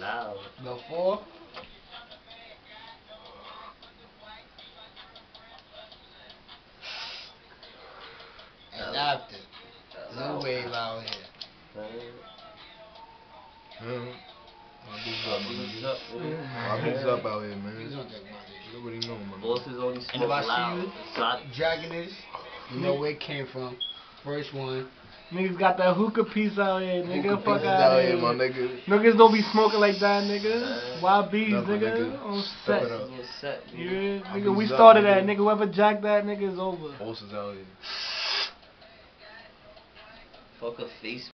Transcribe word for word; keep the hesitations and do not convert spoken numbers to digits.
loud. Before. And after. No wave out here. Hmm. My beats up out here, man. You don't take my dick. You already know, man. Bosses only And smoke if I loud. see you Exotic. jacking this, you know where it came from. First one. Niggas got that hookah piece out here, nigga. Hookah Fuck pieces out out here. here, my nigga. Niggas don't be smoking like that, nigga. Uh, Wild bees, Never, nigga. nigga. On Step set. it up. Set, Yeah, I nigga, we beats up, started nigga. that. Nigga, whoever jacked that, nigga, is over. Bosses out here. Fuck a face.